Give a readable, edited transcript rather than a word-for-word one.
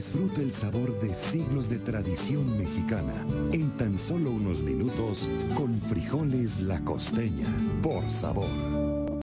Disfruta el sabor de siglos de tradición mexicana en tan solo unos minutos con Frijoles La Costeña, por sabor.